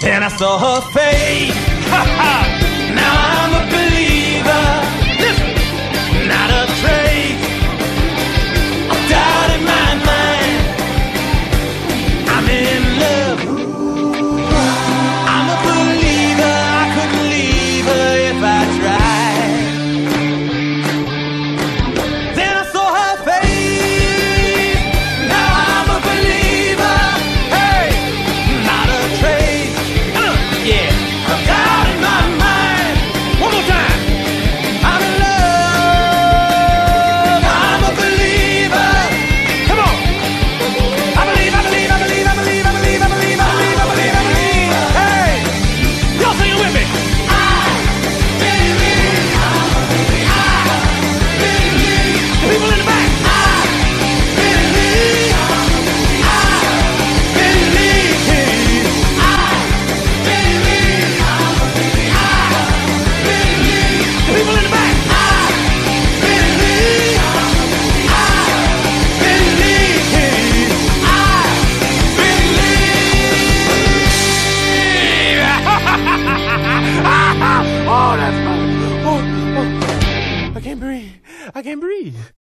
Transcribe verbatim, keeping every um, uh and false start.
Then I saw her face. Ha ha! Now I'm a believer. Listen, not a trace of doubt in my mind. I'm in love. I'm a believer. I couldn't leave her if I tried. Then I saw her face. Now I'm a believer. Hey, not a trace. Uh, yeah, of doubt in my mind. One more time. I'm in love. I'm a believer. Come on. I believe, I believe, I believe, I believe, I believe, I believe, I believe, I believe, I believe. Hey, y'all sing it with me. I believe. I believe. The people in the back. I believe. I believe. I believe. I believe. The people in the back. I believe. I believe. I believe. Oh, that's fun. Oh, oh. I can't breathe. I can't breathe.